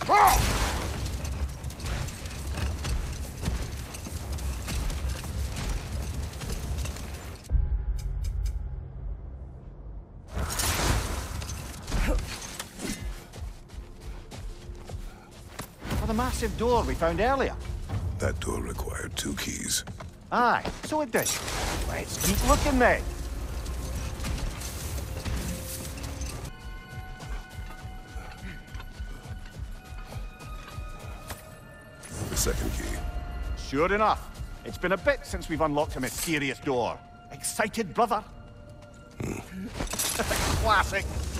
The massive door we found earlier. That door required 2 keys. Aye, so it did. Let's keep looking then. The second key. Sure enough. It's been a bit since we've unlocked a mysterious door. Excited, brother? Classic.